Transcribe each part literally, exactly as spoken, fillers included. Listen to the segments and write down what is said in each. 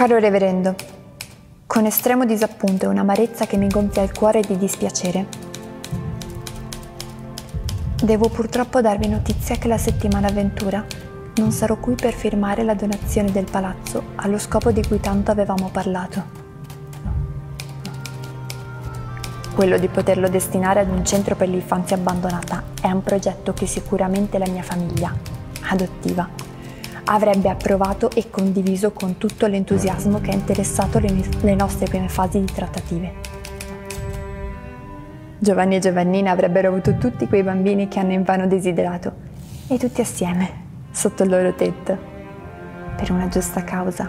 Caro Reverendo, con estremo disappunto e un'amarezza che mi gonfia il cuore di dispiacere, devo purtroppo darvi notizia che la settimana ventura non sarò qui per firmare la donazione del palazzo allo scopo di cui tanto avevamo parlato. Quello di poterlo destinare ad un centro per l'infanzia abbandonata è un progetto che sicuramente la mia famiglia adottiva avrebbe approvato e condiviso con tutto l'entusiasmo che ha interessato le, le nostre prime fasi di trattative. Giovanni e Giovannina avrebbero avuto tutti quei bambini che hanno invano desiderato, e tutti assieme, sotto il loro tetto, per una giusta causa.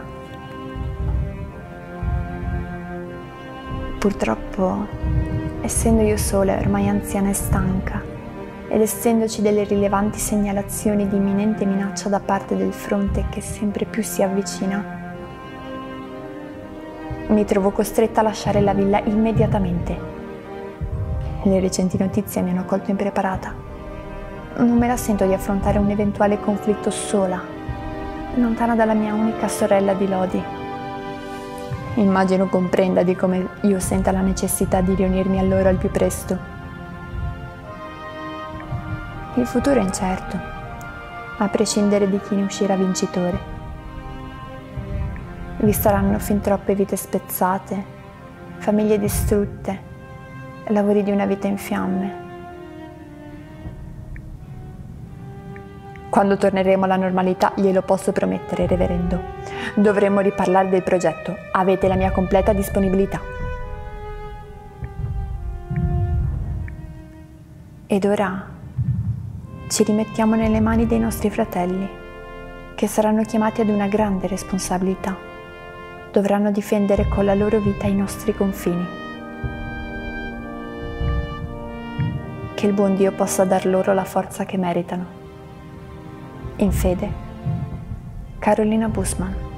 Purtroppo, essendo io sola, ormai anziana e stanca, ed essendoci delle rilevanti segnalazioni di imminente minaccia da parte del fronte che sempre più si avvicina, mi trovo costretta a lasciare la villa immediatamente. Le recenti notizie mi hanno colto impreparata. Non me la sento di affrontare un eventuale conflitto sola, lontana dalla mia unica sorella di Lodi. Immagino comprenda di come io senta la necessità di riunirmi a loro al più presto. Il futuro è incerto, a prescindere di chi ne uscirà vincitore. Vi saranno fin troppe vite spezzate, famiglie distrutte, lavori di una vita in fiamme. Quando torneremo alla normalità, glielo posso promettere, Reverendo. Dovremo riparlare del progetto. Avete la mia completa disponibilità. Ed ora ci rimettiamo nelle mani dei nostri fratelli, che saranno chiamati ad una grande responsabilità. Dovranno difendere con la loro vita i nostri confini. Che il buon Dio possa dar loro la forza che meritano. In fede, Carolina Bussmann.